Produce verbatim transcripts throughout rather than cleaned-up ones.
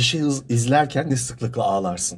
bir şey izlerken ne sıklıkla ağlarsın?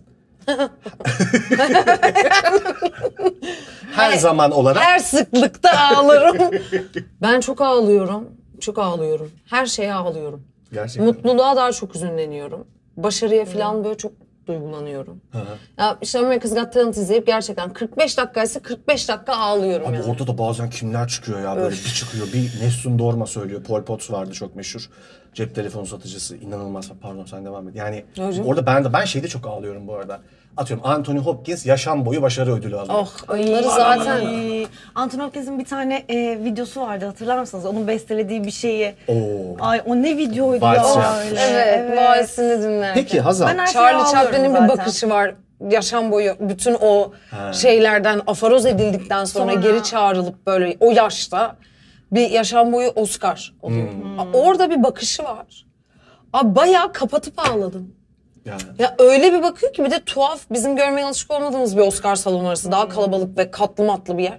Her zaman olarak. Her sıklıkta ağlarım. Ben çok ağlıyorum. Çok ağlıyorum. Her şeye ağlıyorum. Gerçekten. Mutluluğa daha çok üzünleniyorum. Başarıya falan böyle çok duygulanıyorum. Hı hı. Ya işte America's Got Talent izleyip gerçekten kırk beş dakikaysa kırk beş dakika ağlıyorum. Abi yani. Orada da bazen kimler çıkıyor ya böyle Öf. bir çıkıyor. Bir Nessun Dorma söylüyor. Pol Pot vardı çok meşhur. Cep telefonu satıcısı. İnanılmaz. Pardon sen devam et. Yani Hocam. orada ben de ben şeyde çok ağlıyorum bu arada. Atıyorum Anthony Hopkins yaşam boyu başarı ödülü alıyor. Oh onları zaten. Ay, Anthony Hopkins'in bir tane e, videosu vardı hatırlar mısınız? Onun bestelediği bir şeyi. Oo. Ay o ne videoydu Vals ya öyle. Evet, evet. Valisini dinlerken. Peki Hazal. Charlie Chaplin'in bir bakışı var. Yaşam boyu bütün o ha. şeylerden afaroz edildikten sonra, sonra geri çağrılıp böyle o yaşta bir yaşam boyu Oscar oluyor. Hmm. Orada bir bakışı var. Abi bayağı kapatıp ağladım. Yani. Ya öyle bir bakıyor ki bir de tuhaf bizim görmeye alışık olmadığımız bir Oscar salonu arası. Daha kalabalık ve katlı matlı bir yer.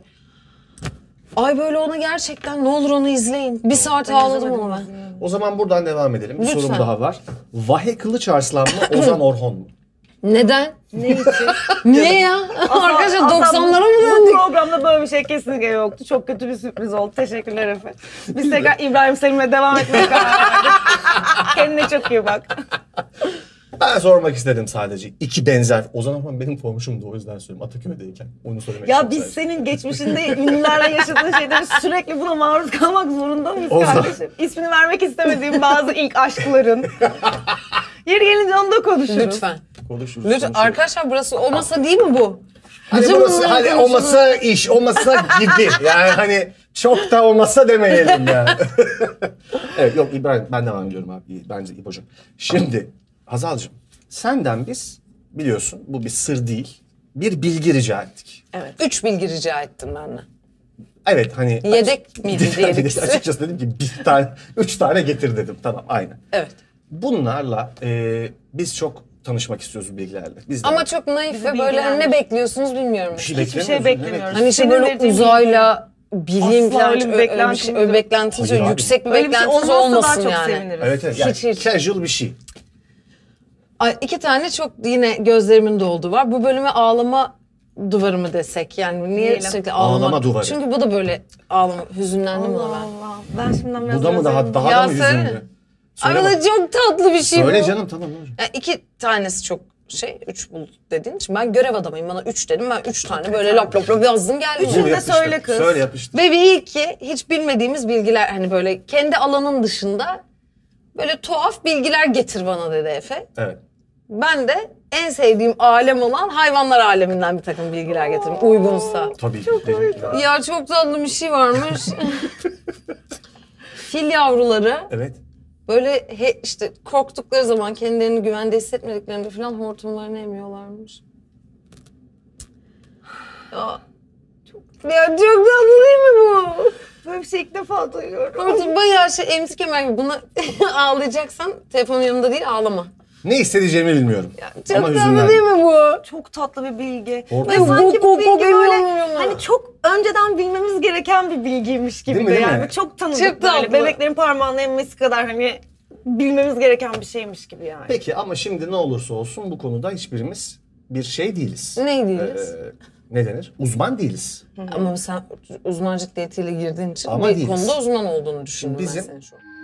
Ay böyle ona gerçekten ne olur onu izleyin. Bir saat ağladım ona ben. O zaman buradan devam edelim. Bir Lütfen. sorum daha var. Vahe Kılıçarslan mı Ozan Orhon mu? Neden? Ne için? Niye ya? Arkadaşlar doksanlara mı döndük? Bu programda böyle bir şey kesinlikle yoktu. Çok kötü bir sürpriz oldu. Teşekkürler Efe. Biz tekrar İbrahim Selim'e devam etmeye karar verdik. Kendine çok iyi bak. Ben sormak istedim sadece. İki benzer. Ozan Orhon benim komşumdu, o yüzden söylüyorum. Ataköy'deyken. Onu söylemek Ya biz sadece. Senin geçmişinde ünlülerle yaşadığın şeyleri sürekli buna maruz kalmak zorunda mıyız Ozan. Kardeşim? İsmini vermek istemediğim bazı ilk aşkların. Yeri gelince onu da konuşuruz. Lütfen. Konuşuruz. Lütfen. Konuşuruz. Arkadaşlar burası o masa değil mi bu? Hani burası hani o masa iş, o masa gibi. Yani hani çok da o masa demeyelim yani. Evet yok İbrahim ben devam ediyorum abi. Bence İbo'cum. Şimdi Hazal'cığım senden biz biliyorsun bu bir sır değil. Bir bilgi rica ettik. Evet. Üç bilgi rica ettim benden. Evet hani. Yedek miydi diyelim. Açıkçası dedim ki bir tane, üç tane getir dedim. Tamam aynen. Evet. Bunlarla e, biz çok tanışmak istiyoruz bu bilgilerle. Biz Ama de. çok naif ve böyle hani ne bekliyorsunuz bilmiyorum. Bir şey Hiçbir şey beklemiyoruz. Hani işte böyle uzayla bilim falan öyle bir beklentiniz öyle beklentiniz öyle yüksek bir beklentiniz olmasın çok yani. Seviniriz. Evet evet. Yani hiç, hiç. Casual bir şey. Ay, iki tane çok yine gözlerimin dolduğu var. Bu bölüme ağlama duvarı mı desek? Yani niye Diyelim. sürekli ağlamak? Ağlama duvarı. Çünkü bu da böyle ağlama, hüzünlendim Allah ona ben. Allah. Ben şimdiden biraz Bu da mı daha daha Ya da mı hüzünlü? Ay da çok tatlı bir şey Söyle bu. canım tamam ne olacak? Yani iki tanesi çok şey, üç bul dediğin için ben görev adamıyım. Bana üç dedim. Ben üç tane böyle lap lap lap yazdım geldim. Üçünü de söyle kız. Söyle yapıştır. Ve bir ilki hiç bilmediğimiz bilgiler hani böyle kendi alanın dışında böyle tuhaf bilgiler getir bana dedi Efe. Evet. Ben de en sevdiğim alem olan hayvanlar aleminden bir takım bilgiler getirdim uygunsa. Tabii ki. Ya çok tatlı bir şey varmış. Fil yavruları. Evet. Böyle he, işte korktukları zaman kendilerini güvende hissetmediklerinde falan hortumlarını emiyorlarmış. Ya çok, ya çok tatlı değil mi bu? Böyle bir şey ilk defa duyuyorum. Hortum bayağı şey emzik kemer gibi. Buna ağlayacaksan telefonun yanında değil ağlama. Ne hissedeceğimi bilmiyorum. Ya, çok Ama tatlı değil mi bu? Çok tatlı bir bilgi. Hortum. Ve sanki bu bilgi böyle böyle hani çok önceden bilmemiz gereken bir bilgiymiş gibi değil de mi, yani mi? çok tanıdık çok böyle. tatlı. Bebeklerin parmağını emmesi kadar hani bilmemiz gereken bir şeymiş gibi yani. Peki ama şimdi ne olursa olsun bu konuda hiçbirimiz bir şey değiliz. Ne değiliz? Ee, ne denir? Uzman değiliz. Ama sen uzmancılık diyetiyle girdiğin için Ama bir değiliz. konuda uzman olduğunu düşündüm Bizim, ben senin şu an.